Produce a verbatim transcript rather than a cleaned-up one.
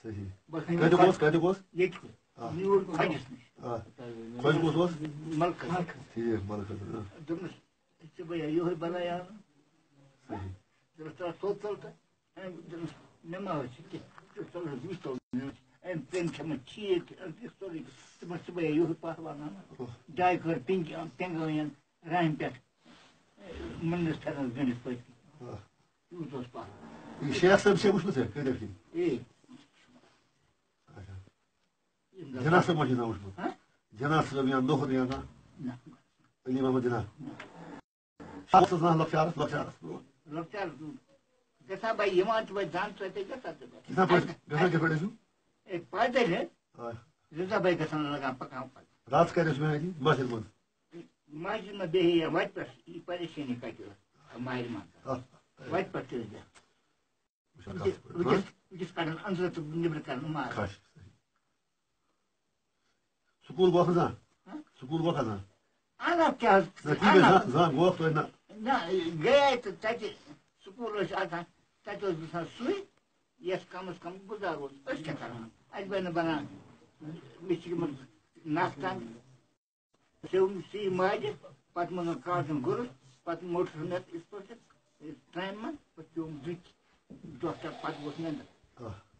صحیح کتیُک اوس کتیُک اوس ییٚتہِ میوٗل کھۄجَس نِش خۄش کُس اوس ملکَس ٹھیٖک ملکَس دوٚپمَس ژٕ بہٕ یِہوے بَلاے آو صحیح دوٚپمَس ترٛاو تھوٚد تَل تہٕ دوٚپمَس مےٚ ما ٲسۍ کیٚنٛہہ ژٕ ژٕ وُچھ تَل أمۍ تٔمۍ کھٮ۪مٕژ چیٖر سورُے دوٚپمَس ژٕ بہٕ یِہوے پہلوان اَنان جایہِ کٔر پِنٛگ پٮ۪نٛگٲیَن رامہِ پٮ۪ٹھ مُننَس پھِرنَس گٔنٛڈِتھ پٔتۍ کِنۍ یوٗت اوس پہلوان یہِ شیخ صٲب چھےٚ وٕچھمُت ژےٚ کۭتیاہ چھِ اے جناح صٲب ما چھُ وٕچھمُت جناح صٲب یا نوہر یا کانٛہہ علی محمد جناح اوسُس نا لۄکچارَس لۄکچارَس لۄکچارَس گژھان بہٕ یِوان چھِ بہٕ دَنٛد سۭتۍ گژھان گژھان پٲٹھۍ گژھان کِتھ پٲٹھۍ ٲسِو اے پایدٔلۍ حظ زٕ زٕ بَے گژھان لگان پَکان پَتہٕ راتَس کَتہِ ٲسۍ مےٚ مسجد منٛز مسجد منٛز بیٚیہِ یا وَتہِ پٮ۪ٹھ یہِ پریشٲنی کَتہِ ٲس ماہرِ منٛز وَتہِ پٮ۪ٹھ تہِ ٲسۍ دِوان وٕکِس کَڑان أنٛدرٕ تہٕ نیٚبرٕ کَڑان ماز سکوٗل گوٚو کھسان سکوٗل گوٚو کھسان اَنان کیٛاہ حظ زانٛہہ گوٚوکھ تُہۍ نہ نہ گٔیے تہٕ تَتہِ سکوٗل ٲسۍ آسان تَتہِ اوس گژھان سُے یَس کَم از کَم گُزار اوس أسۍ کیٛاہ کَران اَسہِ بَنہِ نہٕ بَنان مےٚ چھِ یِمَن نَس تَن سیوٚم سی ماجہِ پَتہٕ مۄنٛگَن کاغذَن گُرُس پَتہٕ موٹر مےٚ یِتھ پٲٹھۍ ترٛامہِ منٛز پَتہٕ پیوٚم دٕکۍ دۄہ پَتہٕ ووٚتھ نٮ۪نٛدٕ